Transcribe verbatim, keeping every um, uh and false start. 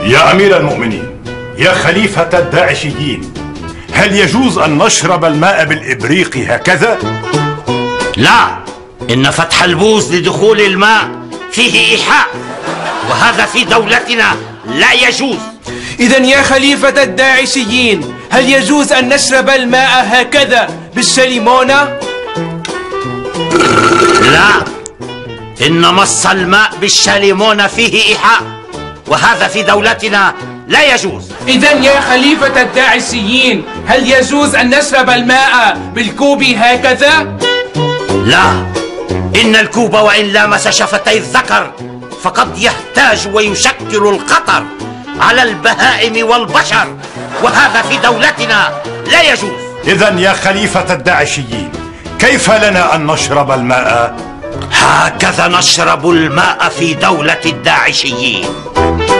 يا أمير المؤمنين، يا خليفة الداعشيين، هل يجوز أن نشرب الماء بالإبريق هكذا؟ لا، إن فتح البوز لدخول الماء فيه إيحاء، وهذا في دولتنا لا يجوز. إذن يا خليفة الداعشيين، هل يجوز أن نشرب الماء هكذا بالشليمونة؟ لا، إن مص الماء بالشليمونة فيه إيحاء، وهذا في دولتنا لا يجوز. إذن يا خليفة الداعشيين، هل يجوز أن نشرب الماء بالكوب هكذا؟ لا، إن الكوب وإن لامس شفتي الذكر فقد يهتاج ويشكل الخطر على البهائم والبشر، وهذا في دولتنا لا يجوز. إذن يا خليفة الداعشيين، كيف لنا أن نشرب الماء؟ هكذا نشرب الماء في دولة الداعشيين.